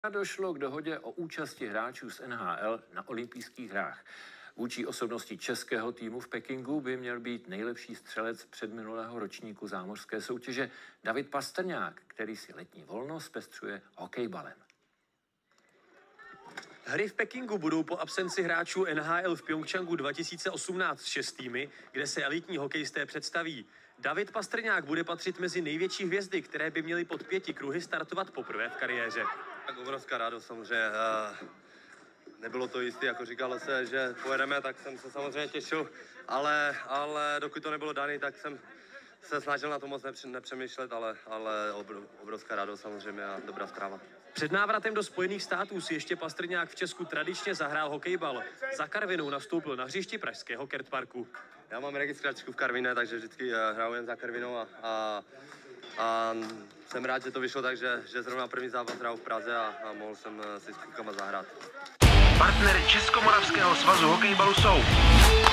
Došlo k dohodě o účasti hráčů z NHL na olympijských hrách. Vůči osobnosti českého týmu v Pekingu by měl být nejlepší střelec předminulého ročníku zámořské soutěže David Pastrňák, který si letní volno zpestřuje hokejbalem. Hry v Pekingu budou po absenci hráčů NHL v Pchjongčchangu 2018 šestými, kde se elitní hokejisté představí. David Pastrňák bude patřit mezi největší hvězdy, které by měly pod 5 kruhy startovat poprvé v kariéře. Tak obrovská radost samozřejmě. Nebylo to jistý, jako říkalo se, že pojedeme, tak jsem se samozřejmě těšil, ale dokud to nebylo daný, tak jsem se snažil na to moc nepřemýšlet, ale obrovská radost samozřejmě a dobrá zpráva. Před návratem do Spojených států si ještě Pastrňák v Česku tradičně zahrál hokejbal. Za Karvinou nastoupil na hřišti pražského Kertparku. Já mám registračku v Karviné, takže vždycky hraju jen za Karvinou a jsem rád, že to vyšlo, takže zrovna první zápas hrál v Praze a mohl jsem si s klukama zahrát. Partnery Českomoravského svazu hokejbalu jsou